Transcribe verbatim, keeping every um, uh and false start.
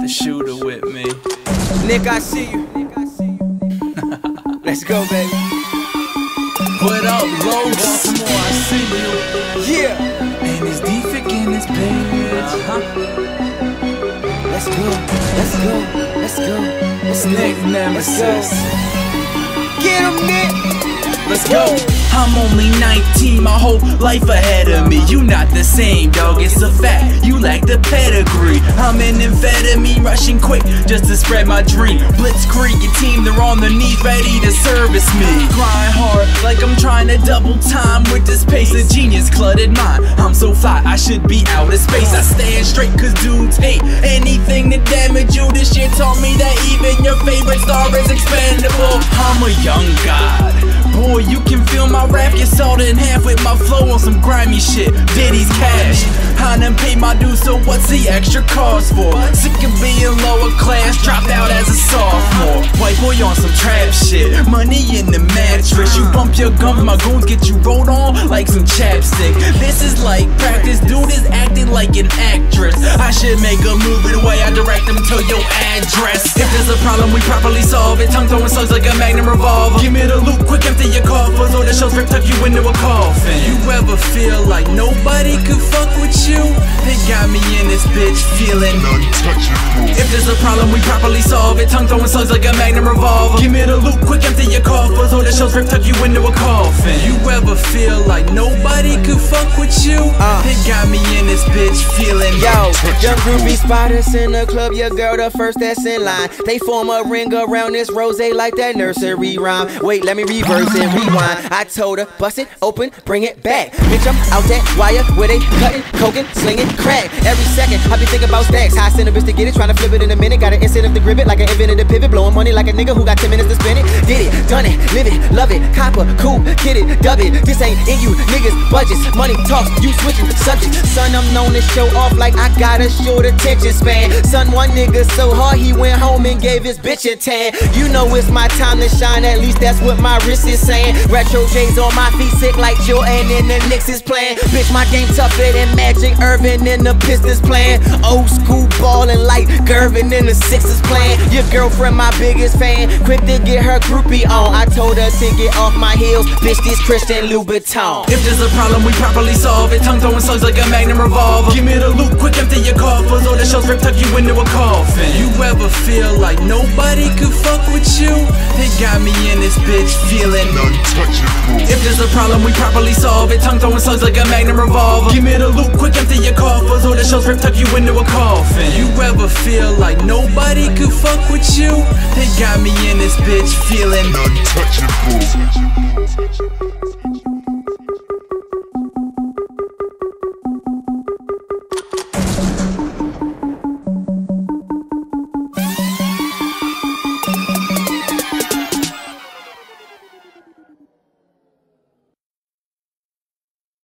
shooter with me. Nick, I see you. Let's go, baby. What up, Low? Baltimore, I see you. Yeah. And it's defect in this bitch. Uh-huh. Let's go. Let's go. Let's go. Let's go. Nick Nemesis. Get him, Nick. Let's go. I'm only nineteen, my whole life ahead of me. You not the same, dog, it's a fact. You lack the pedigree. I'm an amphetamine, rushing quick just to spread my dream. Blitzkrieg, your team, they're on their knees, ready to service me. Grind hard like I'm trying to double time with this pace. A genius cluttered mind. I'm so fly, I should be out of space. I stand straight cause dudes hate anything to damage you. This shit taught me that even your favorite star is expendable. I'm a young god. Boy, you can feel my rap get sawed in half with my flow on some grimy shit. Diddy's cash. I done paid my dues, so what's the extra cost for? Sick of being lower class, dropped out as a sophomore. White boy on some trap shit, money in the mattress. You bump your gums, my goons get you rolled on like some chapstick. This is like practice, dude is acting like an actress. I should make a movie the way I direct them to your address. If there's a problem, we properly solve it. Tongue throwing slugs like a magnum revolver. Give me the loot quick, empty your coffers, or the shells rip tuck you into a coffin. You ever feel like nobody could fuck with you? They got me in this bitch feeling untouchable. If there's a problem, we properly solve it. Tongue throwing slugs like a magnum revolver. Give me the loot quick, empty your coffers, or the shells rip tuck you into a coffin. You ever feel like nobody could fuck with you? Uh, they got me in this bitch feeling yo, young groovy spotters in the club, your girl the first that's in line. They form a ring around this rose like that nursery rhyme. Wait, let me reverse and rewind. I told her, bust it open, bring it back. Bitch, I'm out that wire where they cutting, coking, slinging crack. Every second, I be thinking about stacks. I send a bitch to get it, trying to flip it in a minute. Got an incentive to grip it like an invented a pivot. Blowing money like a nigga who got ten minutes to spend it. Did it, done it, live it, love it. Copper, cool, get it, dub it. This ain't in you niggas' budgets. Money talks, you switching subjects. Son, I'm known to show off like I got a short attention span. Son, one nigga so hard he went home and gave his bitch a tan. You know it's my time to shine, at least that's what my wrist is saying. Retro J's on my feet, sick like Jordan and the Knicks is playing. Bitch, my game tougher than Magic, Irvin and the Pistons playing. Old school ballin' like Gervin and the Sixers playing. Your girlfriend my biggest fan, quick to get her groupie on. I told her to get off my heels, bitch, this Christian Louboutin. If there's a problem, we properly solve it. Tongue throwing slugs like a magnum revolver. Give me the loot quick, empty your coffers, or the shells rip tuck you into a coffin. You ever feel like nobody could fuck with you? They got me in this bitch feeling untouchable. If there's a problem, we properly solve it. Tongue throwing slugs like a magnum revolver. Give me the loot quick, empty your coffers, or the shells rip tuck you into a coffin. You ever feel like nobody could fuck with you? They got me in this bitch feeling untouchable.